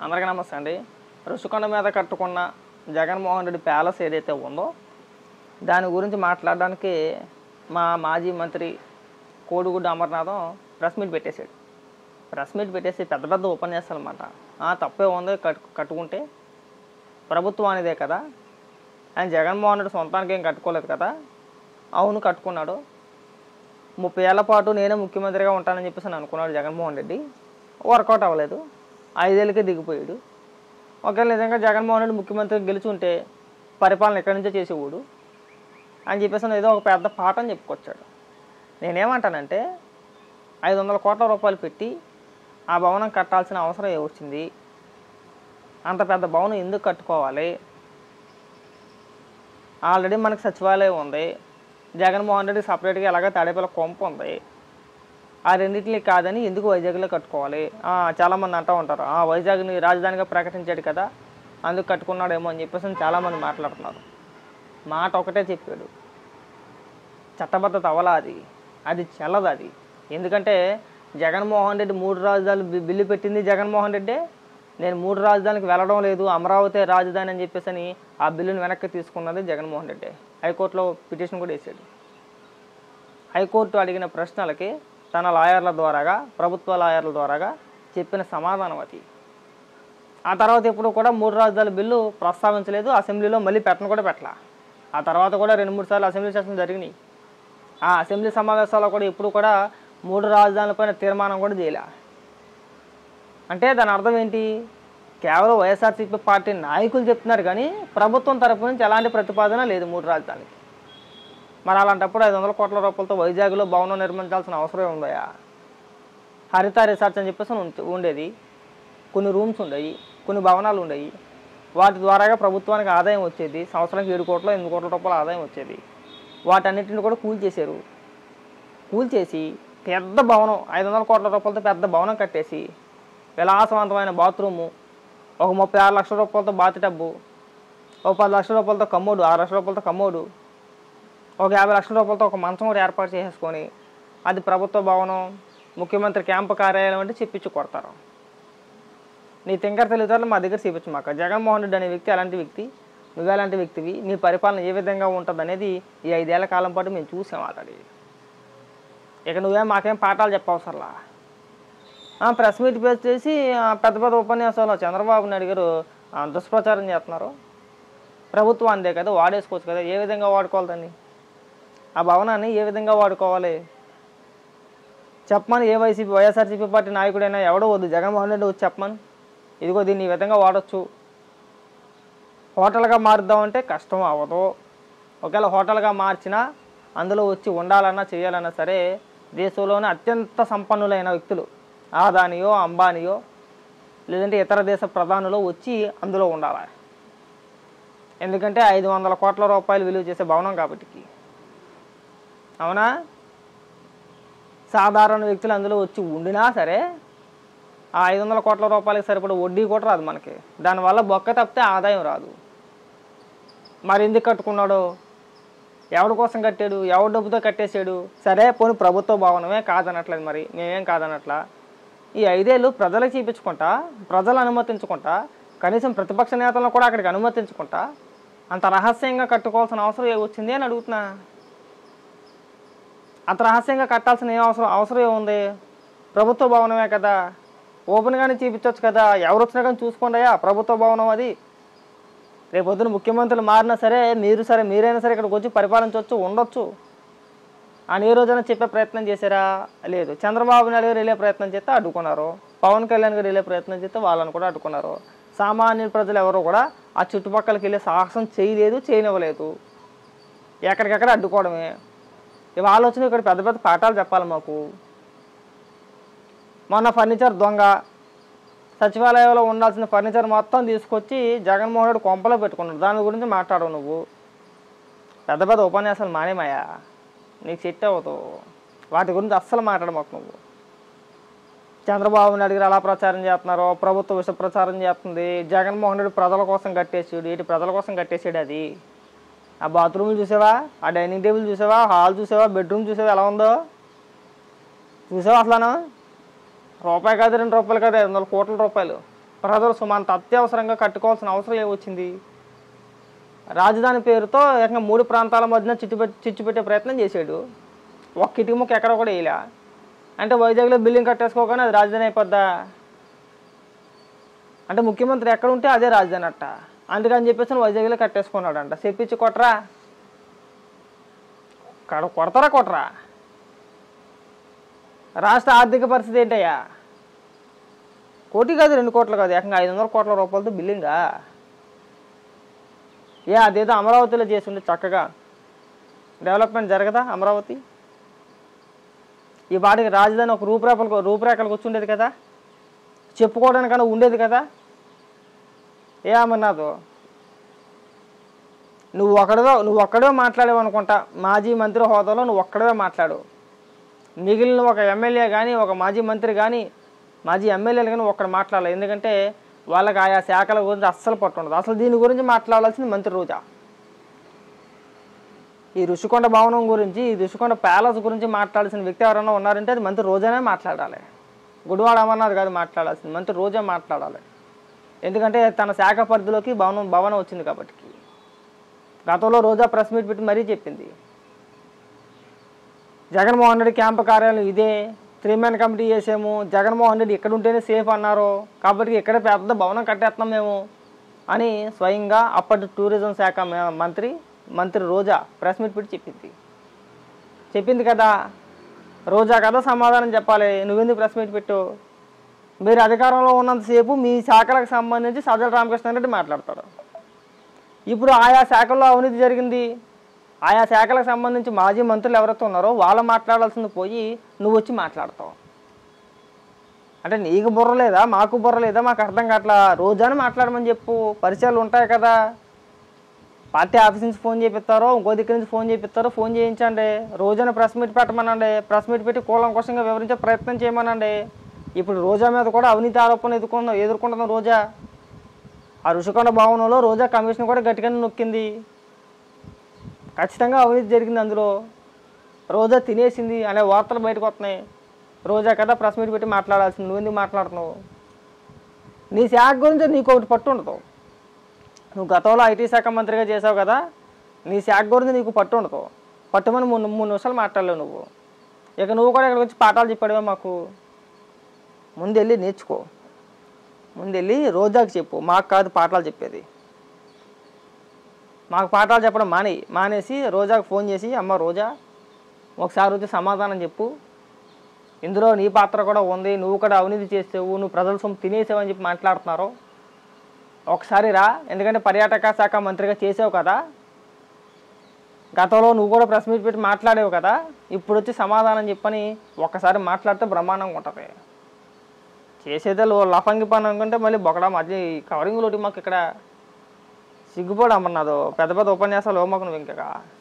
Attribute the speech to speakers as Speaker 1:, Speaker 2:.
Speaker 1: అందరికీ నమస్తే అండి. రుషికొండ మీద కట్టుకున్న జగన్మోహన్ రెడ్డి ప్యాలెస్ ఏదైతే ఉందో దాని గురించి మాట్లాడడానికి మా మాజీ మంత్రి కోడిగుడ్డు అమర్నాథం ప్రెస్ మీట్ పెట్టేశాడు. ప్రెస్ మీట్ పెట్టేసి పెద్ద పెద్ద ఉపన్యాసాలు అన్నమాట. తప్పే ఉంది, కట్టుకుంటే ప్రభుత్వానిదే కదా, ఆయన జగన్మోహన్ రెడ్డి సొంతానికి ఏం కట్టుకోలేదు కదా. అవును, కట్టుకున్నాడు. 30 ఏళ్ల పాటు నేనే ముఖ్యమంత్రిగా ఉంటానని చెప్పేసి అనుకున్నాడు జగన్మోహన్ రెడ్డి. వర్కౌట్ అవ్వలేదు, 5 ఏళ్ళకే దిగిపోయాడు. ఒకవేళ నిజంగా జగన్మోహన్ రెడ్డి ముఖ్యమంత్రి గెలిచి ఉంటే పరిపాలన ఎక్కడి నుంచో చేసేవాడు అని చెప్పేసి ఏదో ఒక పెద్ద పాఠం చెప్పుకొచ్చాడు. నేనేమంటానంటే 500 కోట్ల రూపాయలు పెట్టి ఆ భవనం కట్టాల్సిన అవసరం ఏమొచ్చింది? అంత పెద్ద భవనం ఎందుకు కట్టుకోవాలి? ఆల్రెడీ మనకు సచివాలయం ఉంది, జగన్మోహన్ రెడ్డి సపరేట్గా ఎలాగ తాడేపల్లి కొంప ఉంది. ఆ రెండింటిని కాదని ఎందుకు వైజాగ్లో కట్టుకోవాలి? చాలామంది అంటూ ఉంటారు, వైజాగ్ని రాజధానిగా ప్రకటించాడు కదా అందుకు కట్టుకున్నాడేమో అని చెప్పేసి చాలామంది మాట్లాడుతున్నారు. మాట ఒకటే చెప్పాడు, చట్టబద్ధత అవ్వలా, అది చెల్లదు. అది ఎందుకంటే జగన్మోహన్ రెడ్డి 3 రాజధానులు బిల్లు పెట్టింది జగన్మోహన్ రెడ్డి. నేను 3 రాజధానికి వెళ్ళడం లేదు, అమరావతి రాజధాని అని చెప్పేసి ఆ బిల్లును వెనక్కి తీసుకున్నది జగన్మోహన్ రెడ్డి. హైకోర్టులో పిటిషన్ కూడా వేసాడు. హైకోర్టు అడిగిన ప్రశ్నలకి తన లాయర్ల ద్వారాగా, ప్రభుత్వ లాయర్ల ద్వారాగా చెప్పిన సమాధానం అది. ఆ తర్వాత ఎప్పుడు కూడా 3 రాజధానుల బిల్లు ప్రస్తావించలేదు, అసెంబ్లీలో మళ్ళీ కూడా పెట్టలా. ఆ తర్వాత కూడా 2-3 సార్లు అసెంబ్లీ సెషన్లు జరిగినాయి. ఆ అసెంబ్లీ సమావేశాల్లో కూడా ఎప్పుడు కూడా 3 రాజధానులపైన తీర్మానం కూడా చేయలే. అంటే దాని అర్థం ఏంటి? కేవలం వైఎస్ఆర్సీపీ పార్టీ నాయకులు చెప్తున్నారు కానీ ప్రభుత్వం తరపు నుంచి ఎలాంటి ప్రతిపాదన లేదు 3 రాజధానికి. మరి అలాంటప్పుడు 500 కోట్ల రూపాయలతో వైజాగ్లో భవనం నిర్మించాల్సిన అవసరం ఉందయా? హరిత రిసార్ట్స్ అని చెప్పేసి ఉండేది, కొన్ని రూమ్స్ ఉండేవి, కొన్ని భవనాలు ఉండేవి. వాటి ద్వారాగా ప్రభుత్వానికి ఆదాయం వచ్చేది. సంవత్సరానికి 7 కోట్ల 8 కోట్ల రూపాయల ఆదాయం వచ్చేది. వాటన్నిటిని కూడా కూల్చేశారు. కూల్చేసి పెద్ద భవనం 500 కోట్ల రూపాయలతో పెద్ద భవనం కట్టేసి విలాసవంతమైన బాత్రూము, ఒక 36 లక్షల రూపాయలతో బాత్ టబ్బు, ఒక 10 లక్షల రూపాయలతో కమ్మోడు, 6 లక్షల రూపాయలతో కమ్మోడు, ఒక 50 లక్షల రూపాయలతో ఒక మంచం కూడా ఏర్పాటు చేసేసుకొని అది ప్రభుత్వ భవనం, ముఖ్యమంత్రి క్యాంపు కార్యాలయం అంటే చెప్పించి కొడతారు. నీ తింకర తెలివితేటలు మా దగ్గర చూపించు మాకు. జగన్మోహన్ రెడ్డి అనే వ్యక్తి అలాంటి వ్యక్తి, నువ్వు ఎలాంటి వ్యక్తివి, నీ పరిపాలన ఏ విధంగా ఉంటుంది అనేది ఈ 5 ఏళ్ల కాలం పాటు మేము చూసాం ఆల్రెడీ. ఇక నువ్వేం మాకేం పాఠాలు చెప్పవసరలా. ప్రెస్ మీట్ పేజ్ చేసి పెద్ద పెద్ద ఉపన్యాసాలు చంద్రబాబు నాయుడు గారు దుష్ప్రచారం చేస్తున్నారు. ప్రభుత్వం అందే కదా, వాడేసుకోవచ్చు కదా. ఏ విధంగా వాడుకోవాలి దాన్ని? ఆ భవనాన్ని ఏ విధంగా వాడుకోవాలి చెప్పమని ఏ వైఎస్ఆర్సీపీ పార్టీ నాయకుడైనా ఎవడో వద్దు, జగన్మోహన్ రెడ్డి వచ్చి చెప్పమని, ఇదిగో దీన్ని ఈ విధంగా వాడచ్చు. హోటల్గా మారుద్దామంటే కష్టం అవ్వదు. ఒకవేళ హోటల్గా మార్చినా అందులో వచ్చి ఉండాలన్నా చేయాలన్నా సరే దేశంలోనే అత్యంత సంపన్నులైన వ్యక్తులు, ఆదానియో అంబానియో లేదంటే ఇతర దేశ ప్రధానులు వచ్చి అందులో ఉండాలి. ఎందుకంటే 500 కోట్ల రూపాయలు విలువ చేసే భవనం కాబట్టి. అవునా? సాధారణ వ్యక్తులు అందులో వచ్చి ఉండినా సరే ఆ 500 కోట్ల రూపాయలకి సరిపడే వడ్డీ కూడా రాదు మనకి. దానివల్ల బొక్క తప్పితే ఆదాయం రాదు. మరి ఎందుకు కట్టుకున్నాడు? ఎవరి కోసం కట్టాడు? ఎవరి డబ్బుతో కట్టేశాడు? సరే పోనీ ప్రభుత్వ భవనమే కాదనట్లేదు, మరి మేమేం కాదనట్లా. ఈ 5 ఏళ్ళు ప్రజలకు చూపించుకుంటా, ప్రజలు అనుమతించుకుంటా, కనీసం ప్రతిపక్ష నేతలను కూడా అక్కడికి అనుమతించుకుంటా అంత రహస్యంగా కట్టుకోవాల్సిన అవసరం ఏమొచ్చింది అని అడుగుతున్నా. అంత రహస్యంగా కట్టాల్సిన అవసరం ఏముంది? ప్రభుత్వ భవనమే కదా, ఓపెన్గానే చూపించవచ్చు కదా. ఎవరు వచ్చినా కానీ చూసుకోండియా ప్రభుత్వ భవనం అది. రేపొద్దున ముఖ్యమంత్రులు మారినా సరే మీరైనా సరే ఇక్కడికి వచ్చి పరిపాలించవచ్చు, ఉండొచ్చు అని ఏ రోజైనా చెప్పే ప్రయత్నం చేశారా? లేదు. చంద్రబాబు నాయుడు గారు వెళ్ళే ప్రయత్నం చేస్తే అడ్డుకున్నారు, పవన్ కళ్యాణ్ గారు వెళ్ళే ప్రయత్నం చేస్తే వాళ్ళని కూడా అడ్డుకున్నారు. సామాన్య ప్రజలు ఎవరు కూడా ఆ చుట్టుపక్కలకి వెళ్ళే సాహసం చేయలేదు, చేయనివ్వలేదు. ఎక్కడికెక్కడ అడ్డుకోవడమే. ఇవి ఆలోచన ఇక్కడ పెద్ద పెద్ద పాఠాలు చెప్పాలి మాకు. మొన్న ఫర్నిచర్ దొంగ సచివాలయంలో ఉండాల్సిన ఫర్నిచర్ మొత్తం తీసుకొచ్చి జగన్మోహన్ రెడ్డి కొంపలో పెట్టుకున్నాడు. దాని గురించి మాట్లాడవు నువ్వు. పెద్ద పెద్ద ఉపన్యాసాలు మానేమాయా, నీకు సెట్ అవ్వదు. వాటి గురించి అస్సలు మాట్లాడమాకు నువ్వు. చంద్రబాబు నాయుడు గారు అలా ప్రచారం చేస్తున్నారు, ప్రభుత్వ విష ప్రచారం చేస్తుంది. జగన్మోహన్ రెడ్డి ప్రజల కోసం కట్టేసాడు. ఏంటి ప్రజల కోసం కట్టేసాడు? అది ఆ బాత్రూమ్లు చూసావా, ఆ డైనింగ్ టేబుల్ చూసావా, హాల్ చూసావా, బెడ్రూమ్ చూసావా ఎలా ఉందో చూసావా? అసలు రూపాయి కాదు, 2 రూపాయలు కాదు, 500 కోట్ల రూపాయలు. ప్రజలు సుమంత అత్యవసరంగా కట్టుకోవాల్సిన అవసరం ఏమొచ్చింది? రాజధాని పేరుతో ఏకంగా 3 ప్రాంతాల మధ్యన చిచ్చు పెట్టే ప్రయత్నం చేశాడు. ఒక్క ఇటుక ముక్క ఎక్కడ కూడా వేయలే. అంటే వైజాగ్లో బిల్డింగ్ కట్టేసుకోగానే అది రాజధాని అయిపోద్దా? అంటే ముఖ్యమంత్రి ఎక్కడ ఉంటే అదే రాజధాని అట్ట. అందుకని చెప్పేసి వైజాగ్లో కట్టేసుకున్నాడంట. చెప్పించి కొట్టరా? కొడతారా? రాష్ట్ర ఆర్థిక పరిస్థితి ఏంటయ్యా? 1 కోటి కాదు, 2 కోట్లు కాదు, ఏకంగా 500 కోట్ల రూపాయలతో బిల్డింగా? అదేదో అమరావతిలో చేస్తుండే చక్కగా డెవలప్మెంట్ జరగదా అమరావతి? ఈ వాడికి రాజధాని ఒక రూపురేఖలకు వచ్చి ఉండేది కదా, చెప్పుకోవడానికన్నా ఉండేది కదా. అమర్నాథ్, నువ్వు ఒక్కడే మాట్లాడేవు అనుకుంటా. మాజీ మంత్రి హోదాలో నువ్వు ఒక్కడే మాట్లాడు. మిగిలిన ఒక ఎమ్మెల్యే కానీ, ఒక మాజీ మంత్రి కానీ, మాజీ ఎమ్మెల్యేలు కానీ ఒక్కడ మాట్లాడాలి. ఎందుకంటే వాళ్ళకి ఆయా శాఖల గురించి అస్సలు పట్టుండదు. అసలు దీని గురించి మాట్లాడాల్సింది మంత్రి రోజా. ఈ ఋషికొండ భవనం గురించి, ఈ ఋషికొండ ప్యాలెస్ గురించి మాట్లాడాల్సిన వ్యక్తి ఎవరైనా ఉన్నారంటే అది మంత్రి రోజానే మాట్లాడాలి. గుడివాడ అమర్నాథ్ కాదు మాట్లాడాల్సింది, మంత్రి రోజా మాట్లాడాలి. ఎందుకంటే తన శాఖ పరిధిలోకి భవనం వచ్చింది కాబట్టి. గతంలో రోజా ప్రెస్ మీట్ పెట్టి మరీ చెప్పింది, జగన్మోహన్ రెడ్డి క్యాంపు కార్యాలయం ఇదే, 3 మ్యాన్ కమిటీ చేసాము, జగన్మోహన్ రెడ్డి ఇక్కడ ఉంటేనే సేఫ్ అన్నారు కాబట్టి ఇక్కడే పెద్ద భవనం కట్టేస్తున్నాం మేము అని స్వయంగా అప్పటి టూరిజం శాఖ మంత్రి రోజా ప్రెస్ మీట్ పెట్టి చెప్పింది కదా. రోజా కదా సమాధానం చెప్పాలి. నువ్వెందుకు ప్రెస్ మీట్ పెట్టు? మీరు అధికారంలో ఉన్నంతసేపు మీ శాఖలకు సంబంధించి సజ్జల రామకృష్ణారెడ్డి మాట్లాడతాడు. ఇప్పుడు ఆయా శాఖల్లో అవినీతి జరిగింది, ఆయా శాఖలకు సంబంధించి మాజీ మంత్రులు ఎవరైతే ఉన్నారో వాళ్ళు మాట్లాడాల్సింది పోయి నువ్వు వచ్చి మాట్లాడతావు. అంటే నీకు బుర్ర లేదా, మాకు బుర్ర లేదా, మాకు అర్థం కావట్లా. రోజాను మాట్లాడమని చెప్పు, పరిచయాలు ఉంటాయి కదా. పార్టీ ఆఫీస్ నుంచి ఫోన్ చేపిస్తారో, ఇంకో దగ్గర నుంచి ఫోన్ చేపిస్తారో, ఫోన్ చేయించండి. రోజాను ప్రెస్ మీట్ పెట్టమనండి, ప్రెస్ మీట్ పెట్టి కూలంకోసంగా వివరించే ప్రయత్నం చేయమనండి. ఇప్పుడు రోజా మీద కూడా అవినీతి ఆరోపణలు ఎదుర్కొంటున్నాం రోజా. ఆ ఋషికొండ భవనంలో రోజా కమిషన్ కూడా గట్టిగానే నొక్కింది. ఖచ్చితంగా అవినీతి జరిగింది అందులో, రోజా తినేసింది అనే వార్తలు బయటకు వస్తున్నాయి. రోజా కదా ప్రెస్ మీట్ పెట్టి మాట్లాడాల్సింది, నువ్వెందుకు మాట్లాడుతున్నావు? నీ శాఖ గురించి నీకు ఒకటి పట్టు ఉండదు. నువ్వు గతంలో ఐటీ శాఖ మంత్రిగా చేసావు కదా, నీ శాఖ గురించి నీకు పట్టు ఉండదు. పట్టుమని 3 నిమిషాలు మాట్లాడలేవు నువ్వు. ఇక నువ్వు కూడా ఇక్కడికి వచ్చి పాఠాలు చెప్పాడువే మాకు. ముందెళ్ళి నేర్చుకో, ముందెళ్ళి రోజాకి చెప్పు, మాకు కాదు పాఠాలు చెప్పేది. మాకు పాఠాలు చెప్పడం మానేసి రోజాకు ఫోన్ చేసి, అమ్మ రోజా ఒకసారి వచ్చి సమాధానం చెప్పు, ఇందులో నీ పాత్ర కూడా ఉంది, నువ్వు కూడా అవినీతి చేసావు, నువ్వు ప్రజల సొమ్ము తినేసావు అని చెప్పి మాట్లాడుతున్నారు. ఒకసారి రా, ఎందుకంటే పర్యాటక శాఖ మంత్రిగా చేసావు కదా, గతంలో నువ్వు కూడా ప్రెస్ మీట్ పెట్టి మాట్లాడేవు కదా, ఇప్పుడు వచ్చి సమాధానం చెప్పని ఒక్కసారి మాట్లాడితే బ్రహ్మాండంగా ఉంటుంది. చేసేదే లఫంగి పని అనుకుంటే మళ్ళీ బొకడా మధ్య కవరింగ్ లోటి మాకు ఇక్కడ సిగ్గుపోడు అమ్మన్నదో. పెద్ద ఉపన్యాసాలు మాకు నువ్వు ఇంకా